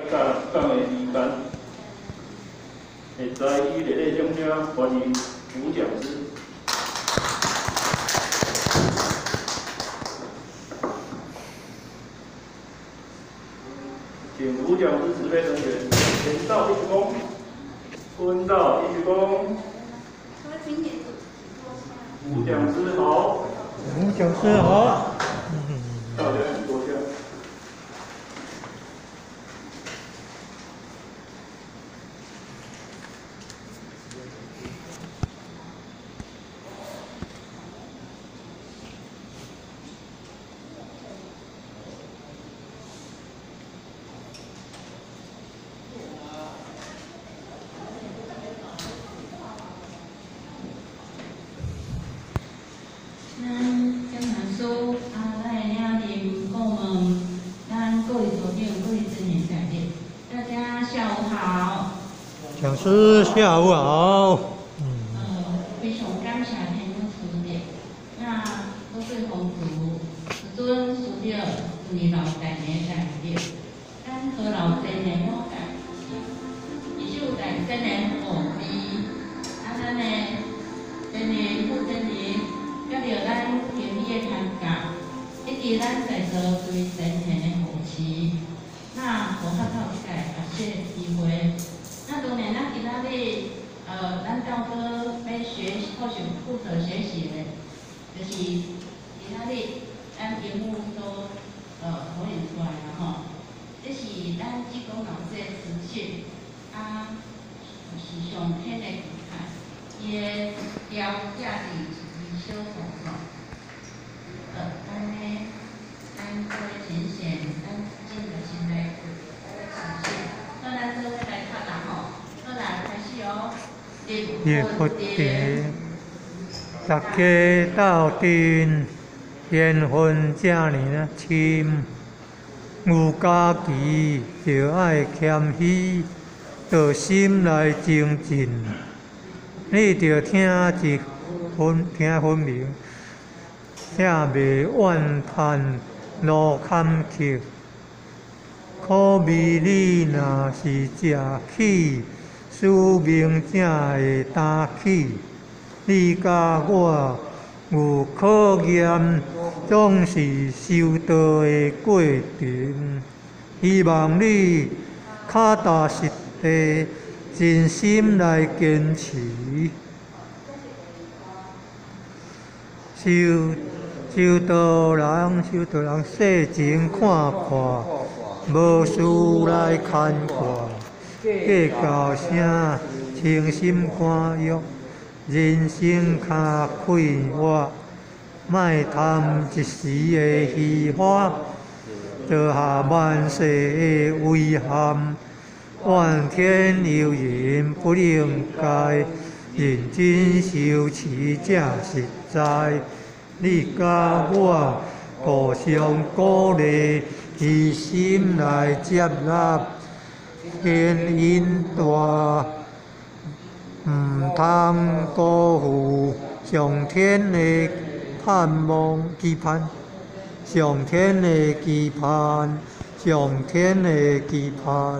讲的时间，会在以热烈掌声欢迎主讲师。请主讲师指挥人员前到一鞠躬，蹲到一鞠躬。主讲师好。 主讲师好。 大家请坐下。 讲师下午好。 非常感谢天主慈悲，那多岁丰足，师尊师长，是老大年代表，咱和老真年我代，伊就代真年后辈，咱呢真年不真年，要着咱天理的参加，一直咱在座对真年的扶持，那无法透这个学习机会。那当然，咱今仔日，咱教科要负责学习的，就是今仔日咱节目所表现出来的吼，这是咱职工老师的资讯，是上天的期待，伊的标价是二小重重，安尼，咱各位请选，咱进入新的资讯。咱做伙来读啦吼，好来开始哦。 热佛地，大家斗阵，缘分这呢深，有家己就爱谦虚，到心来精进。你着听分明，请袂怨叹路坎坷。可味你若是食起，使命才会担起。你甲我有考验，总是修道的过程。希望你脚踏实地，真心来坚持。修道人世情看破。无事来牵挂，计较啥？清心肝郁，人生较快活，莫贪一时的虚华，做下万世的遗憾。怨天尤人不应该，认真修持才实在。你甲我互相鼓励。以心来接纳，天因大，唔通辜负上天的盼望期盼，上天的期盼，上天的期盼。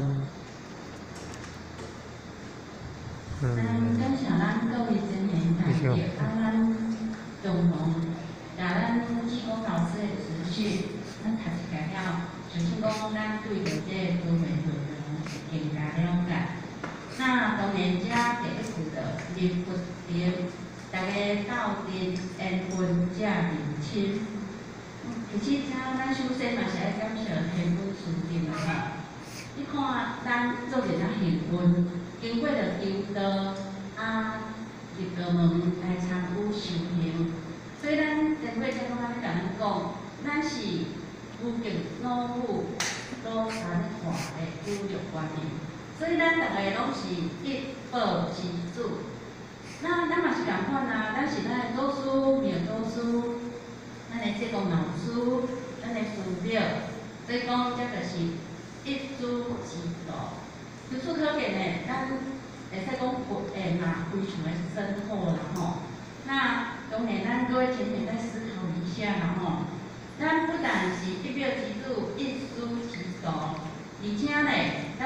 感谢咱各位真年代表，咱共同甲咱志工老师的持续，咱读一下了。就是讲，咱对着这个科学内容更加了解。那当然，这第一步的立佛点，大家斗阵缘分才认亲。其实，咱首先嘛是爱感谢天主慈悲啦。你看，咱做阵啊幸运，经过着求道入道门来参与修行，所以咱前辈才讲甲咱讲，咱是。有极老母、老三化的有力观念，所以咱大家拢是一报之主。咱嘛是共款啊，咱是咱的祖师、庙祖师，咱的职工老师，咱的师长，所以讲这就是一主之道。由此可见呢，咱会使讲佛的嘛，非常的深厚啦吼。那当然，咱各位请你再思考一下啦吼。咱不但是一表之主、一书之道，而且呢，咱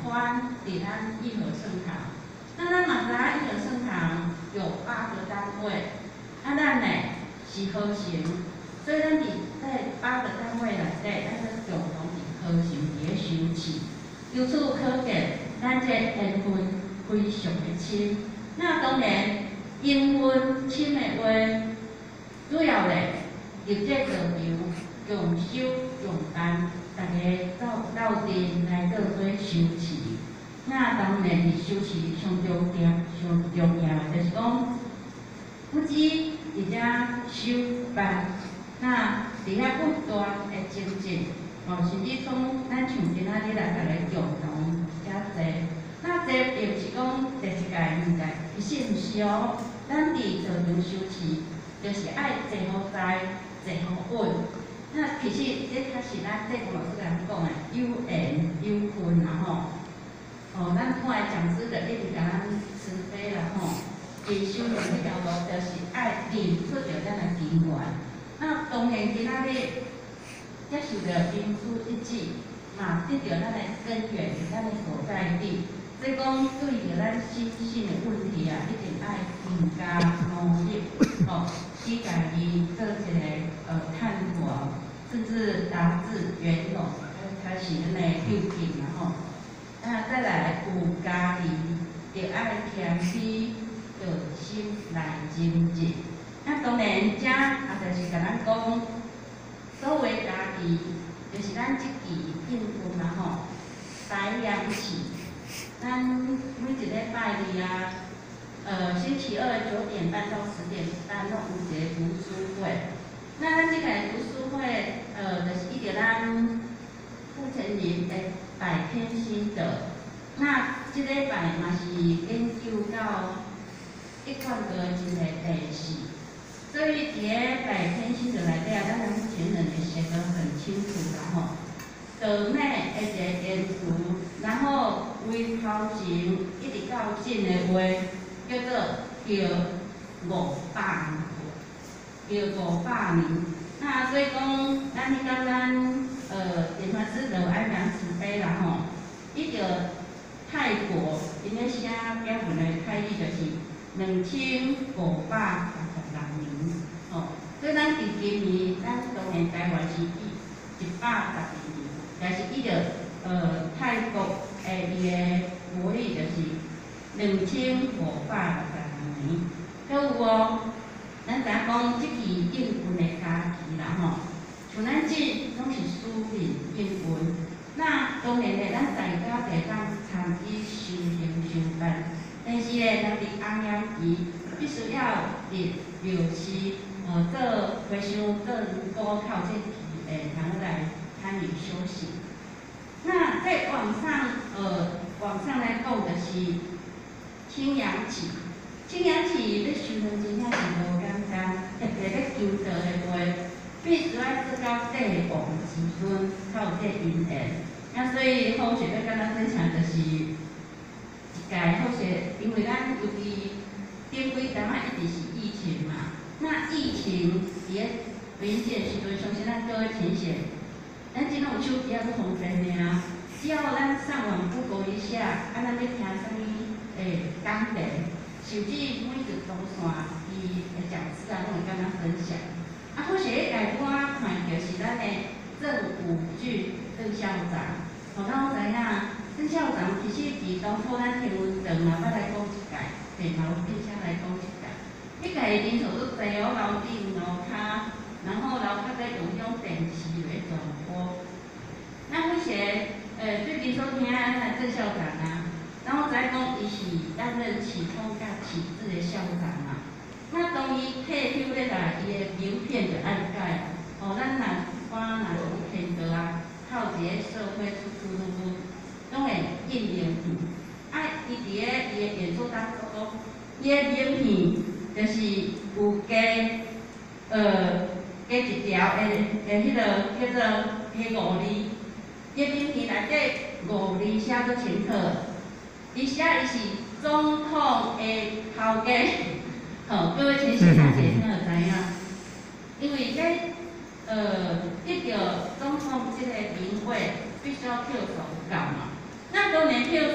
关伫咱义和圣堂。那咱嘛知影义和圣堂有8个单位，咱呢是和行，所以咱伫在8个单位内底，咱是共同伫和行伫咧修持。由此可见，咱这缘分非常的深。那当然，缘分深的话，主要咧入这道场，共修共办，大家斗阵来做做修持。那当然是修持上重要的，就是讲，不止伫遮修办，那伫遐不断的精进。甚至讲，咱像今仔日来大家共同遮坐，那这并不是讲第一届、2届，其实毋是哦。咱伫道场修持，就是爱坐好在，坐好稳。那其实这较是咱这个老师人讲的有缘有分啦吼。咱看的讲师就一直甲咱慈悲啦吼，伊修行这条路就是爱认出着咱的根源。那当然今仔日。接受着因此一致，嘛得到咱的根源，咱的所在地。所以讲，对着咱心性的问题啊，一定爱更加努力，去家己做一个探讨，甚至达至圆融，才是咱的究竟啦吼。再来有家己，着爱谦虚，着心来精进。当然，遮就是甲咱讲。所谓家己，就是咱即期应份啦吼，白羊起，咱每一礼拜日啊，星期二9点半到10点半，拢有一个读书会。那咱即个读书会，就是依着咱傅成林的百篇心得。那即礼拜嘛是研究到1万个真个历史。所以伫个百篇心得内底啊，咱目前人会写得很清楚啦吼。道内的一个言辞，然后为头前一直到进的话，叫做叫500年。那所以讲，咱迄讲咱莲花师就爱讲慈悲啦吼。伊着泰国因咧写标本的泰语就是2586年。所以咱伫今年，咱当然台湾是112年，但是伊着泰国伊个国历就是2586年。搁有咱知影讲即期应份的假期啦吼，像咱这拢是私人应份。那当然咧，咱在家地当参与修行修办，但是咧，咱伫安阳期必须要伫庙市。做回修做高靠这题，通来参与修行。那在网上来讲就是青阳期，青阳期要修行真正是无简单，特别咧求道的话，必须要做到帝王之尊，才有这因缘。那所以好势要甲咱分享就是一届好势，因为咱尤其顶几阵啊一直是疫情嘛。那疫情伫咧临界时阵，相信咱各位浅显，咱即种手机也不方便的啊。只要咱上网 Google 一下，咱要听啥物讲题，甚至每一条线伊的讲师啊，拢会甲咱分享。好势迄届我看就是咱的郑武俊郑校长，咱知影郑校长其实伫当初咱天文台嘛，捌来讲一届，毛并且来讲一届。迄届人数都侪哦，楼顶楼骹，然后楼骹在用种电视来传播。那迄时，最近所听咱郑校长啊，然后知讲伊是担任启通甲启智的校长嘛。那当伊退休咧啦，伊的名片就爱改，咱若看若是天道啊，靠一个社会出出入入，拢会应用去。伊伫咧伊的演说当中讲，伊的名片。就是有加一条迄个叫做5字，伊名片内底5字写足清楚，而且伊是总统的头家，各位亲戚大家听就知影，因为得到总统这个名讳，必须要票数够嘛。那当然票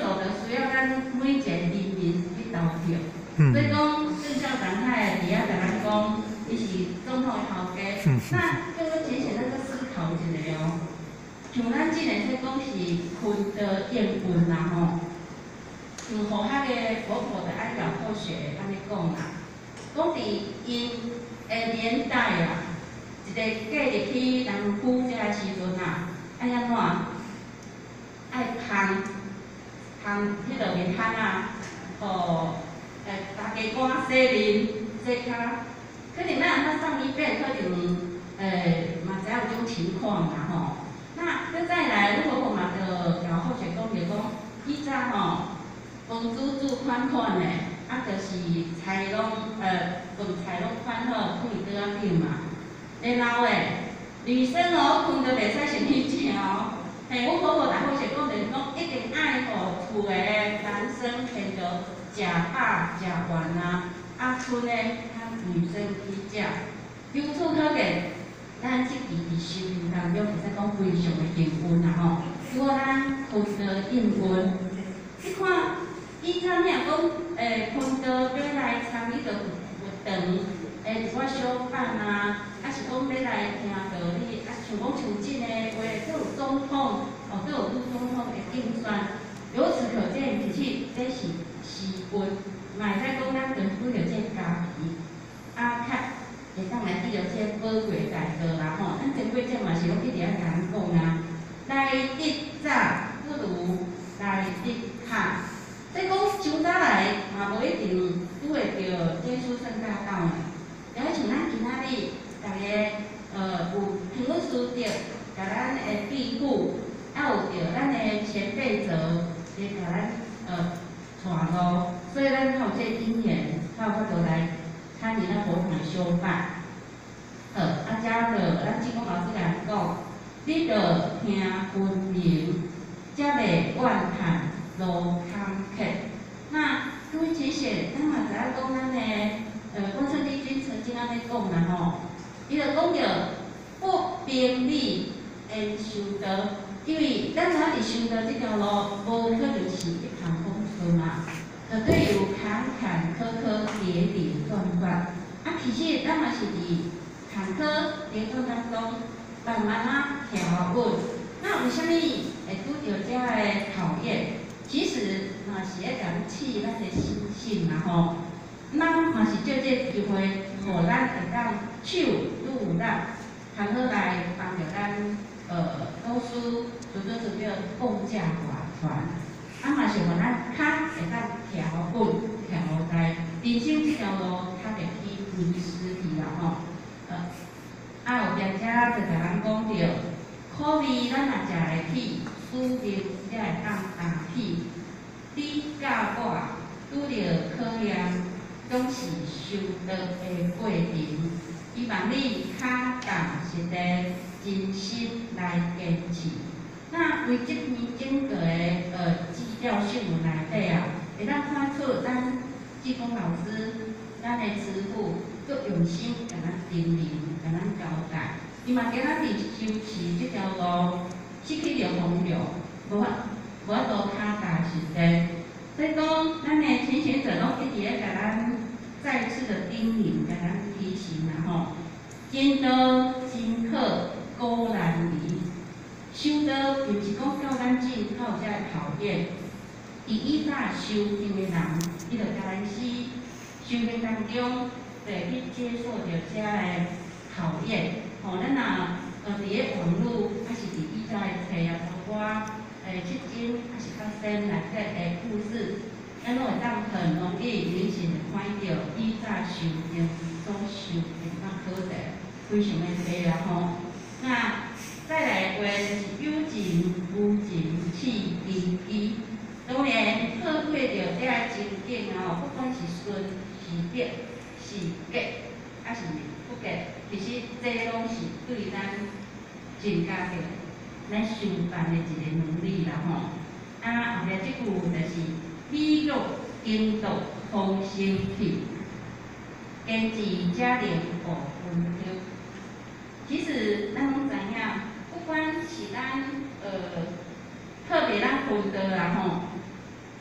咱每一个人民去投票。所以讲，郑校长他会伫遐甲咱讲，伊是总统的头家。那叫我浅浅那个思考一下哦，像咱即个说讲是坤的宴运啦吼，像互遐个婆婆的爱搞科学安尼讲啦，讲伫因的年代啊，一个嫁入去人夫家的时阵啊，爱安怎？爱烘迄落面烘啊，互大家官洗面、洗脚，可能咱按怎上一辈可能嘛知影有种情况啦吼。那再来，如果我嘛着搞好学讲，就讲以前吼，房子住款款的，啊，就是菜拢饭菜拢款好，放伫桌仔顶嘛。然后女生哦，困着袂使先去食哦。嘿，阮婆婆大好是讲，就是讲一定爱互厝的男生牵着食饱食完啊，啊，剩的较女生去食。由此可见，咱即期伫修行当中，其实讲非常的幸运啦吼。如果咱困着应运，你看以前你若讲困着要来参与着活动，一寡小贩啊，啊是讲要来听道理，啊像讲像即个话，都有总统，都有副总统的竞选。由此可见，其实这是时运，嘛会使讲咱根据着这家己，啊较会当来记着这宝贵大道啦吼。咱前几节嘛是拢一直甲咱讲啊，来得早不如来得巧。所以讲上早来嘛无一定拄会着这书生大道呢。然后像咱今仔日，大家有评论书着，甲咱的庇护，啊有着咱的前辈者，来甲咱带路，所以咱才有这因缘，才有法度来参与咱活动的修办。加着咱志工老师甲咱讲，你着听分明，才袂怨叹路坎坷。那各位姐姐，咱嘛知影讲咱的关圣帝君曾经安尼讲啦吼，伊就讲着不兵利恩修道，因为咱知影伫修道这条路，无可能是一帆风顺嘛，绝对有坎坎坷坷、跌跌撞撞。啊，其实咱嘛是伫坎坷跌撞当中，慢慢啊调稳。那为虾米会拄着遮个考验？其实嘛是要甲咱试咱的心性啦吼。咱嘛是借这机会，互咱会当手愈有力，通好来帮着咱老师做共价划船，啊嘛是互咱较会当调稳调在人生这条路较袂去迷失去啦吼。后边遮就甲咱讲着，苦味咱若食会起，输入才会当担起。你甲我拄着考验，总是修道的过程。希望你较重实地、真心来坚持。那为这篇整个的资料新闻内底啊，会当看出咱志工老师、咱的师傅，足用心甲咱叮咛、甲咱交代。伊嘛今仔日修持这条路，失去着风流，无法度脚踏实地。所以讲，咱的前贤者拢一直咧甲咱再次的叮咛、甲咱提醒啦吼。见道真可果然离，修道并是讲较咱进较有遮个考验。伫以早修行的人，伊就开始修行当中，会去接受着遮个考验。吼，咱若伫咧网络，还是伫以早的册啊，包括去经还是较深内底的故事，咱拢会当很容易明显的看到以早修行所修的当课程，非常的多啦吼。那再来的话就是有情无情气低低，当然透过着这个情景啊，不管是顺是逆是吉，还是不吉，其实这拢是对咱增加着咱修办的一个能力啦吼。后壁即句就是美玉经度丰生气，坚持才能无分丢。其实咱拢知影，不管是咱特别咱分道啦吼，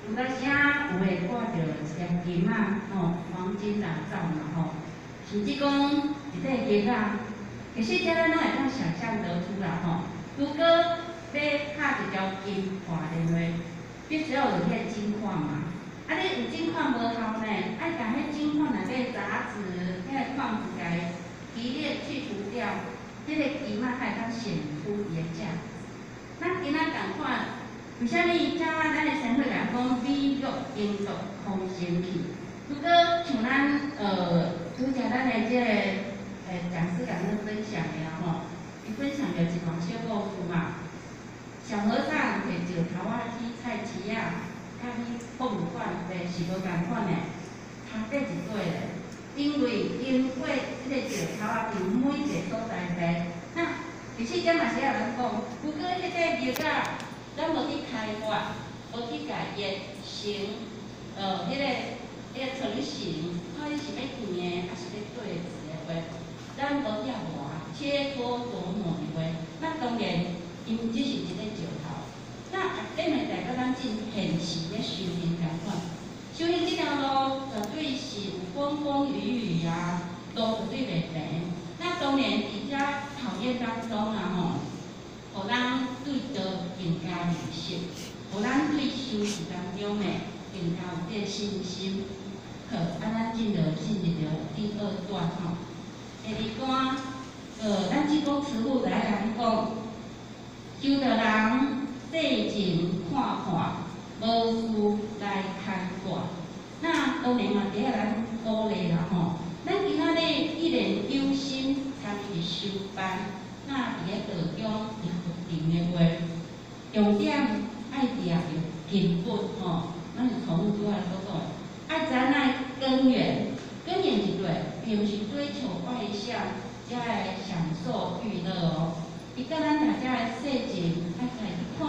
有当时啊，有诶挂着黄金啊，黄金打造嘛，甚至讲一块金啊，其实这咱拢会当想象得出啦，如果要拍一条金挂链话，必须要有迄个金矿嘛。啊，你有金矿无效呢？爱甲迄金矿内底杂质、迄个矿质甲伊提炼去除掉，迄个金啊才会当显出伊的价值。咱今仔共款，为虾米遮咱的社会来讲美玉英国空神器？如果像咱拄则咱的即个讲师甲咱分享的啊伊分享着一段小故事嘛。小和尚摕石头仔去菜市啊。甲去博物馆卖是无共款的，差别一对咧。因为经过即个石头啊，伫每一个所在卖，那其实这嘛是有人讲，如果迄个玉啊，咱无去开发，无去甲伊成迄个成型，看伊是要圆的，还是要对直的话，咱无要磨，切磋琢磨的话，那当然，因只是一个石头。那顶面代表咱真现实咧修行共款，修行这条路绝对是有风风雨雨啊，都绝对袂平。那当然伫遮考验当中啊互咱对道更加认识，互咱对修持当中诶更加有这个信心。好，咱进入第二段第二段，咱即讲师父来讲，修道人。细情看看，无事来牵挂。那当然嘛，第下咱鼓励啦咱今仔日既然有心参与修班，那伫个道中是决定的话，重点爱抓着根本咱是从拄仔所讲，爱知哪根源，根源一对，并不是追求外向，才会享受娱乐伊甲咱大家的细情，爱家己看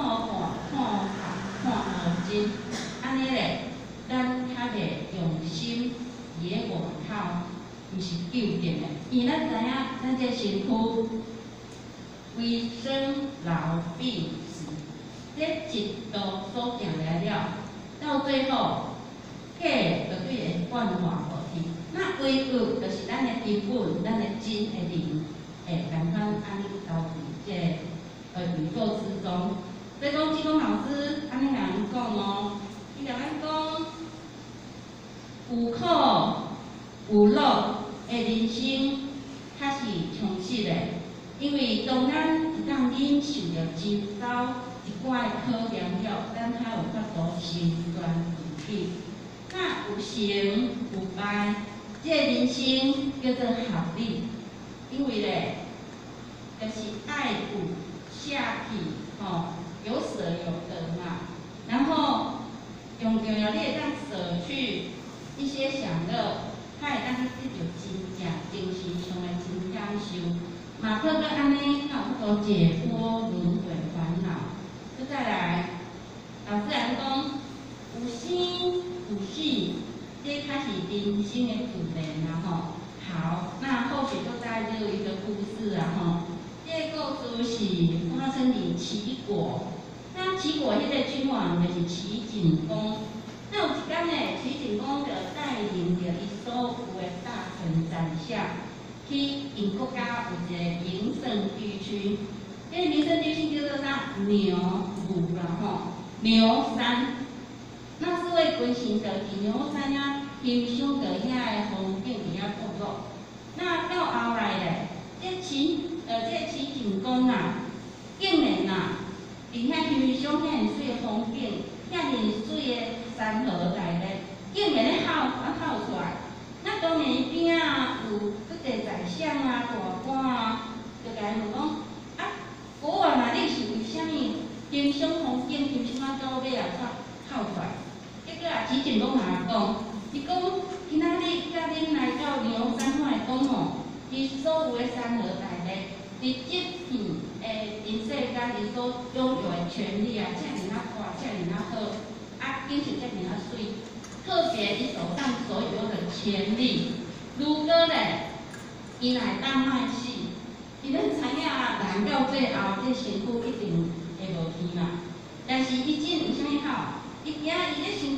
好真，安尼咧，咱较袂用心伫个外口，毋是纠结的。因为咱知影，咱这身躯为生老病死，这一路所行来了，到最后，假绝对会幻化无去。那唯有就是咱的根本，咱的真的灵，会共款安尼投入。这宇宙之中，所以讲，志工老师安尼甲咱讲伊甲咱讲，有苦有乐的人生，较是充实的。因为当咱一旦忍受着周遭一寡的考验了，咱才有法度成全自己。那有成有败，这人生叫做合理，因为咧。就是爱补下体，有舍有得嘛。然后用着了，你会当舍去一些享乐，它会当去得到真正精神上的真享受。马克跟安尼，才有法度解脱轮回烦恼。再来，老师来讲，有生有死，这开始人生的主题啦好，那后续就带入一个故事啊这个故事是发生伫齐国，那齐国迄个君王就是齐景公。那有一天呢，齐景公就带领着伊所有的大臣宰相，去因国家有一个名胜地区。这个名胜地区叫做啥？牛乳啦牛山。那四位君臣就伫牛山遐欣赏着遐的风景，伫遐度过。那到后来咧，这齐景公啊，竟然伫遐欣赏遐尔水的风景，遐尔水的山河内咧，竟然咧哭出来。那当然伊边啊有搁个宰相啊、大官啊，就甲伊问讲：国王啊，你是为虾米欣赏风景，欣赏到尾啊才哭出来？结果齐景公讲，伊讲今仔日甲恁来到牛山看来讲伊所有的山河内咧。伫这片人世间，伊所拥有的权利啊，遮尔大，遮尔好，景色遮尔水，特别伊手上所有的权利，如果咧，伊若会当卖死，伊咱知影人到最后，这身躯一定会无去嘛。但是伊真有啥物好？伊惊伊咧身躯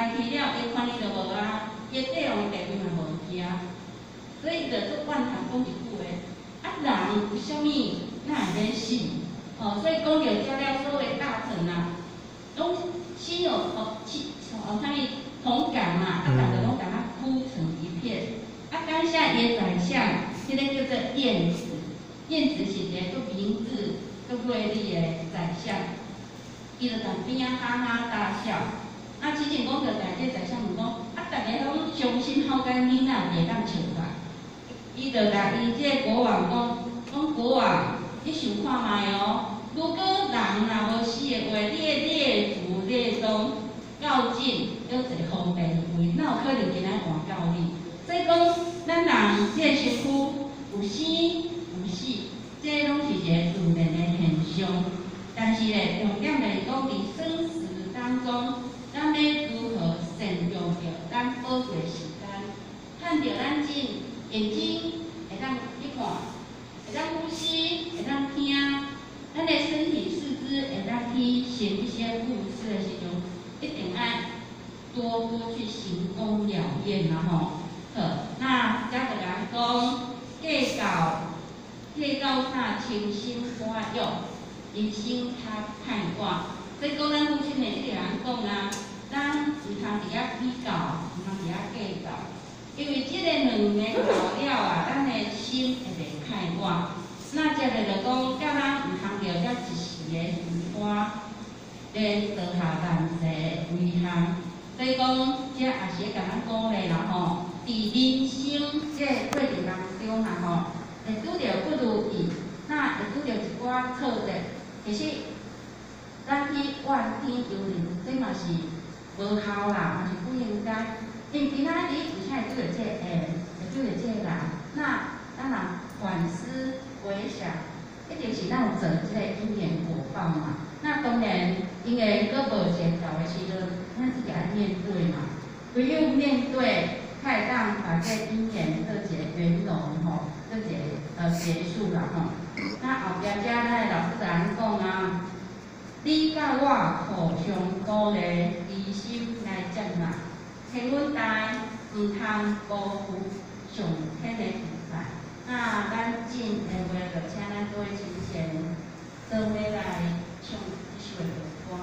来去了，伊看伊就无啊，伊底用的地位嘛无去啊，所以就做惯谈讲一句话，人有啥物，哪会免信？所以讲到遮了，所有的大臣啊，拢心有啥物同感嘛，大家拢甲他哭成一片。当下伊宰相，迄个叫做晏子，晏子是一个足明智、足锐利的宰相，伊就在边仔哈哈大笑。之前讲着在这宰相问讲，大家拢伤心好干囡仔袂当笑吧？伊就甲伊这国王讲国王，你想看卖哦，如果人若无死的话，你的列祖列宗到尽要一方便位，哪有可能今仔换到你？所以讲，咱人这身躯有生有死，这拢是一个自然的现象。但是咧，重点就是讲，伫生死当中，咱要如何善用着咱宝贵时间，趁着咱眼睛会当去看，会当呼吸，会当听，咱的身体四肢会当去行一些护事的时阵，一定爱多去行功了愿嘛吼。那才就讲计较啥清心寡欲，人生较歹看。所以讲咱父亲的一直人讲啊，咱唔通伫遐比较，唔通伫遐计较，因为即个两个到了啊，咱的心会袂歹看。那接着就讲，叫咱唔通着遮一时的虚欢，咧落下万世的危害。所以讲，这也是甲咱鼓励啦吼。伫人生这过程当中啦吼，会拄着不如意，那会拄着一寡挫折，其实咱去怨天尤人，这嘛是无效啦，嘛是不应该。因为今仔日为啥会拄着这会拄着这人？那咱人反思回想，一定是咱有做这个因缘果报嘛。那当然，因为佫无见到的时阵，咱自己爱面对嘛，唯有面对。才当把这因缘做一个圆融吼，做一个结束啦吼。那后壁遮咱老师咱讲啊，你甲我互相鼓励，知心来接纳，天阮大，唔通辜负上天的菩萨。那咱进的话，就请咱各位亲贤做伙来唱一首歌。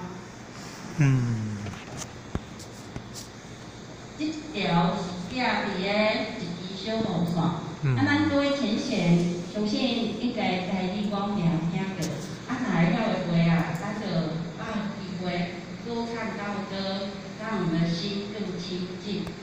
这条是写伫个一支小路线，咱各位浅显，相信应该台语讲听着，若会晓的话啊，咱就把机会多唱高歌，让我们的心更亲近。